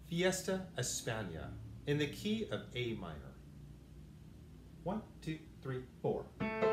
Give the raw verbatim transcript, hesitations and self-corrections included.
Fiesta, España, in the key of A minor. One, two, three, four.